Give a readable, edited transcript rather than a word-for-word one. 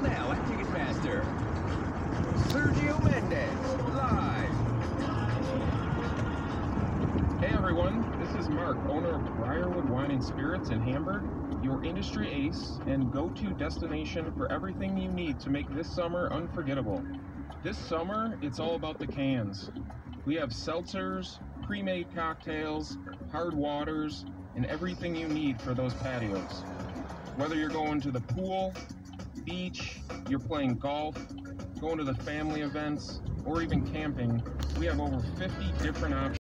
now at Ticketmaster. Sergio Mendez, live. Hey everyone, this is Mark, owner of Briarwood Wine and Spirits in Hamburg, your industry ace and go-to destination for everything you need to make this summer unforgettable. This summer, it's all about the cans. We have seltzers, pre-made cocktails, hard waters, and everything you need for those patios. Whether you're going to the pool, beach, you're playing golf, going to the family events, or even camping, we have over 50 different options.